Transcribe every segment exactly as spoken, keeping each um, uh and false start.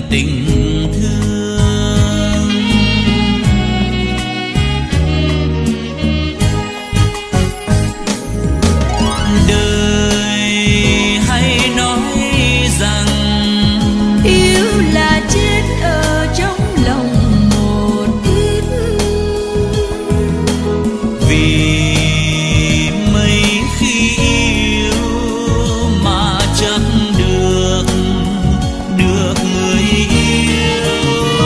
tình thương. Đời hay nói rằng yêu là chết ở trong lòng một ít, vì mấy khi yêu mà chắc được được người yêu.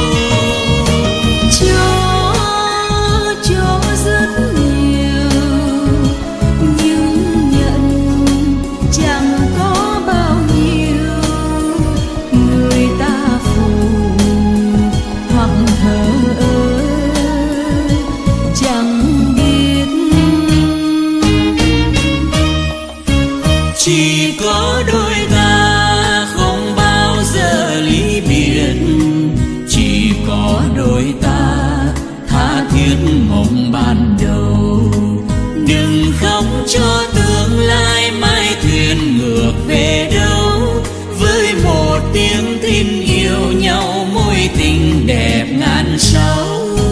cho cho rất nhiều nhưng nhận chẳng có bao nhiêu, người ta phụ hoặc thờ ơ chẳng biết. Chỉ có đôi ta không bao giờ ly biệt, chỉ có đôi ta tha thiết mộng ban đầu. Đừng khóc cho tương lai mai thuyền ngược về đâu, với một tiếng tin yêu nhau mối tình đẹp ngàn sao.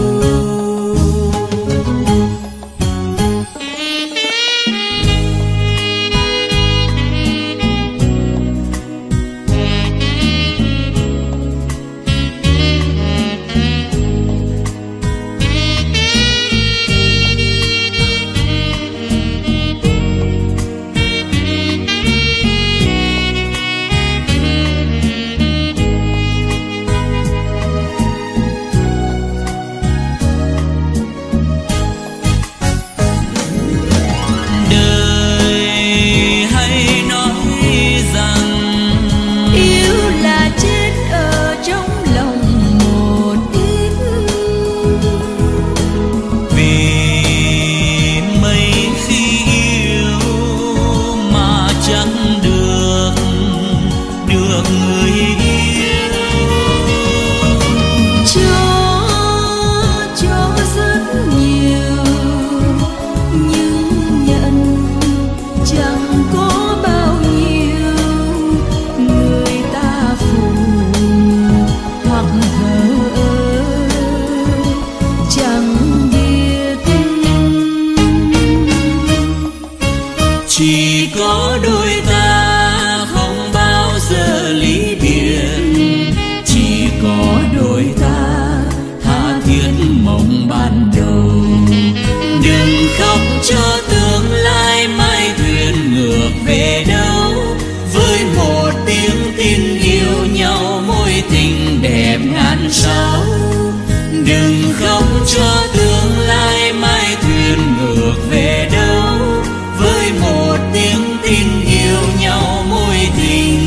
Chỉ có đôi ta không bao giờ ly biệt, chỉ có đôi ta tha thiết mộng ban đầu. Đừng khóc cho tương lai mai thuyền ngược về đâu, với một tiếng tin yêu nhau mối tình đẹp ngàn sao. Đừng khóc cho tương lai mai thuyền ngược về đâu, với một tiếng tin yêu nhau mối tình.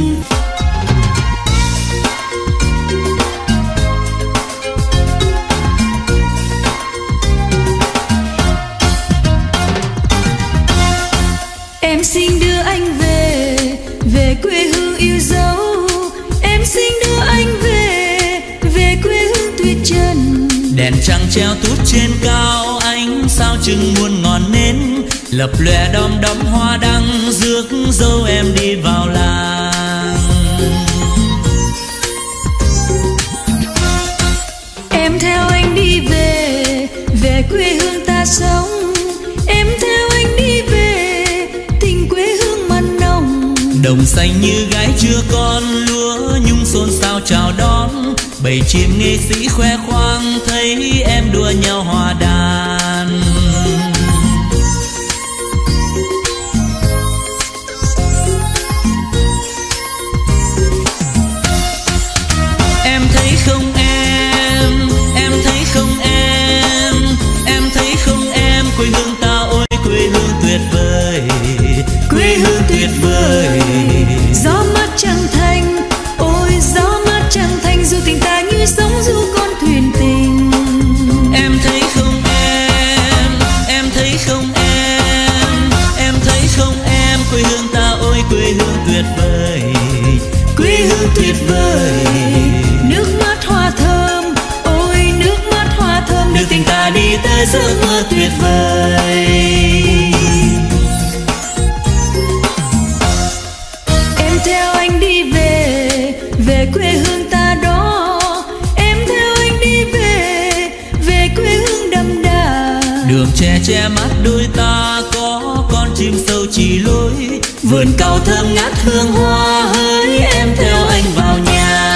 Em xin đưa anh về, về quê hương yêu dấu. Em xin đưa anh về, về quê hương tuyệt trần. Đèn trăng treo tút trên cao, ánh sao chừng muôn ngọn nến, lập lòe đom đóm hoa đăng, rước dâu em đi vào làng. Em theo anh đi về, về quê hương ta sống. Em theo anh đi về, tình quê hương mặn nồng. Đồng xanh như gái chưa con, lúa nhung xôn xao chào đón. Bầy chim nghệ sĩ khoe khoang, thấy em đua nhau hòa đàn. Em thấy không em, em thấy không em, em thấy không em, quê hương ta ôi quê hương tuyệt vời, quê hương tuyệt vời. Gió mát trăng thanh, ôi gió mát trăng thanh, dù tình ta như sóng du con thuyền tình. Em thấy không em, em thấy không em, em thấy không em, quê hương ta ôi quê hương tuyệt vời, quê hương tuyệt vời. Nước mắt hoa thơm, ôi nước mắt hoa thơm, đưa tình ta đi tới giấc mơ tuyệt vời. Em theo anh đi về, về quê hương ta che mắt đôi ta, có con chim sâu chỉ lối. Vườn cau thơm ngát hương hoa, hỡi em theo anh vào nhà.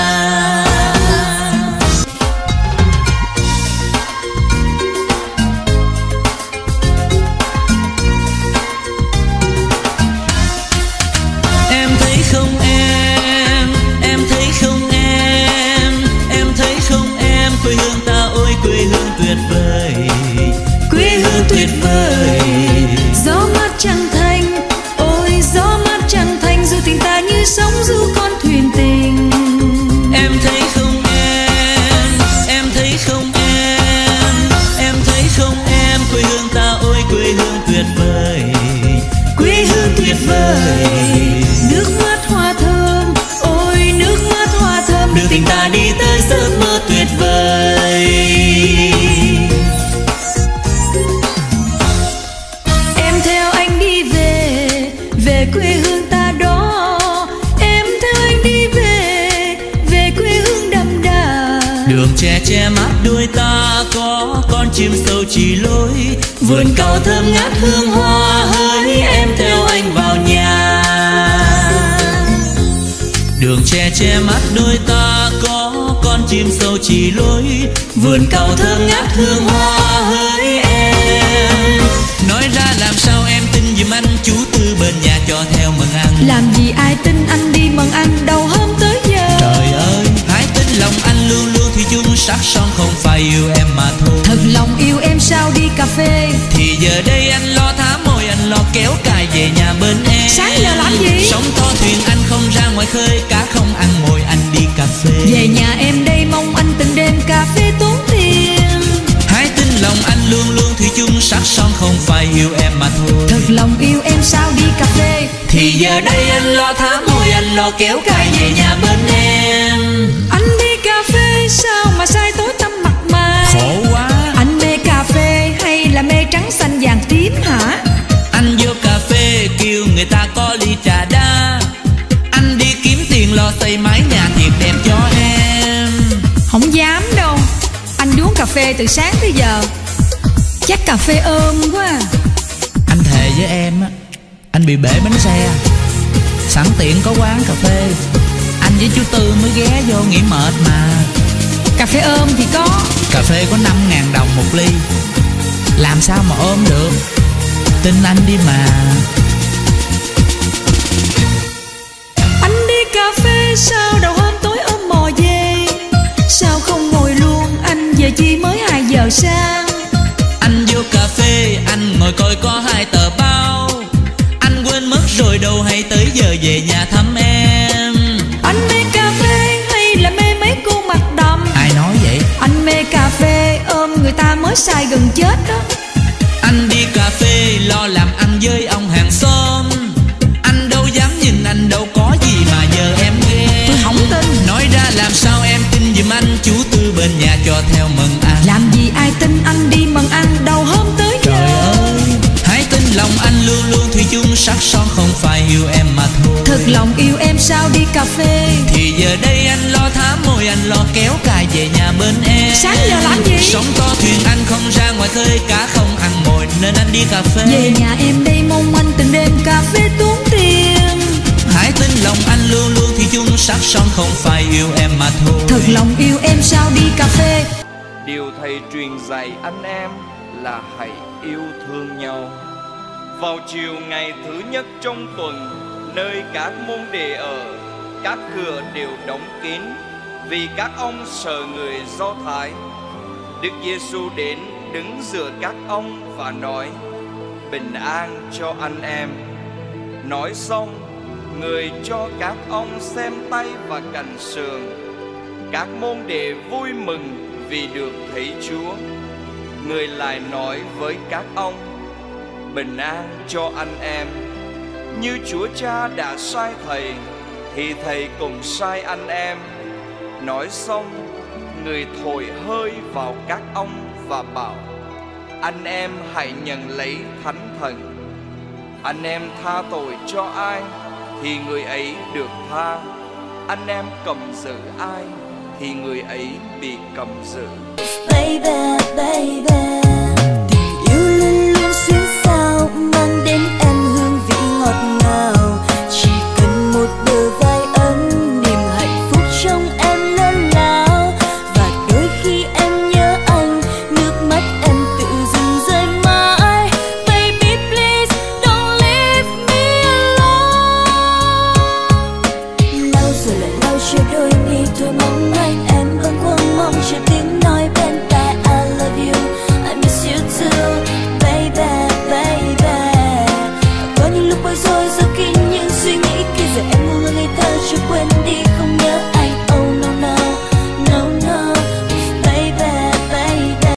Tuyệt vời, gió mát trăng thanh, ôi gió mát trăng thanh, dù tình ta như sóng du con thuyền tình. Em thấy không em, em thấy không em, em thấy không em, quê hương ta ôi quê hương tuyệt vời, quê hương tuyệt vời. Nước mắt hoa thơm, ôi nước mắt hoa thơm, đưa tình ta đi tới giấc mơ tuyệt vời. Quê hương ta đó, em theo anh đi về, về quê hương đậm đà. Đường tre che mắt đôi ta, có con chim sâu chỉ lối. Vườn cau thơm ngát hương hoa, hỡi em theo anh vào nhà. Đường tre che mắt đôi ta, có con chim sâu chỉ lối. Vườn cau thơm ngát hương hoa, hỡi em. Nói ra làm sao em tin giùm anh, chú Tư bên nhà cho theo mừng ăn. Làm gì ai tin anh đi mừng anh đầu hôm tới giờ. Trời ơi, hãy tin lòng anh luôn luôn thủy chung, sắc son không phải yêu em mà thôi. Thật lòng yêu em sao đi cà phê, thì giờ đây anh lo thả môi, anh lo kéo cài về nhà bên em. Sáng giờ làm gì? Sóng to thuyền anh không ra ngoài khơi, cá không ăn mồi anh đi cà phê. Về nhà em đây mong anh từng đêm cà phê tốn tiền. Hãy tin lòng anh luôn luôn thủy chung, sắc son không phải yêu em mà thôi. Thật lòng yêu em sao đi cà phê, thì giờ đây anh lo thả môi, anh lo kéo cài về nhà bên em. Anh đi cà phê sao mà sai tối tăm mặt mày, khổ quá. Anh mê cà phê hay là mê trắng xanh vàng tím hả? Anh vô cà phê kêu người ta có ly trà đá, anh đi kiếm tiền lo xây mái nhà thiệt đẹp cho em. Không dám đâu, anh uống cà phê từ sáng tới giờ, chắc cà phê ôm quá. Anh thề với em á, anh bị bể bánh xe, sẵn tiện có quán cà phê, anh với chú Tư mới ghé vô nghỉ mệt mà. Cà phê ôm thì có, cà phê có năm ngàn đồng một ly, làm sao mà ôm được, tin anh đi mà. Anh đi cà phê sao đầu hôm tối ôm mò về, sao không ngồi luôn anh, giờ chi mới hai giờ sáng. Anh vô cà phê anh ngồi coi có hai tờ báo, anh quên mất rồi đâu hay tới giờ về nhà thăm em. Anh mê cà phê hay là mê mấy cô mặt đầm? Ai nói vậy? Anh mê cà phê ôm người ta mới say gần chết đó. Anh đi cà phê lo làm ăn với ông hàng xóm, anh đâu dám nhìn, anh đâu có gì mà giờ em ghê. Tôi không tin. Nói ra làm sao em tin giùm anh, chú Tư bên nhà cho theo mừng ăn. Làm gì ai tin anh đi mừng ăn đầu hôm tới giờ. Trời ơi, hãy tin lòng anh luôn luôn thủy chung, sắc son không phải yêu em mà thôi. Thật lòng yêu em sao đi cà phê, thì giờ đây anh lo thả môi, anh lo kéo cài về nhà bên em. Sáng giờ làm gì? Sóng to thuyền anh không ra ngoài khơi, cá không ăn mồi nên anh đi cà phê. Về nhà em đây mong anh từng đêm cà phê tốn tiền. Hãy tin lòng anh luôn luôn thủy chung, sắc son không phải yêu em mà thôi. Thật lòng yêu em sao đi cà phê. Điều thầy truyền dạy anh em là hãy yêu thương nhau. Vào chiều ngày thứ nhất trong tuần, nơi các môn đệ ở, các cửa đều đóng kín vì các ông sợ người Do Thái. Đức Giêsu đến đứng giữa các ông và nói: bình an cho anh em. Nói xong, người cho các ông xem tay và cạnh sườn. Các môn đệ vui mừng vì được thấy Chúa. Người lại nói với các ông: bình an cho anh em. Như Chúa Cha đã sai thầy, thì thầy cũng sai anh em. Nói xong, người thổi hơi vào các ông và bảo: anh em hãy nhận lấy Thánh Thần. Anh em tha tội cho ai thì người ấy được tha. Anh em cầm giữ ai thì người ấy bị cầm giữ. Baby, baby.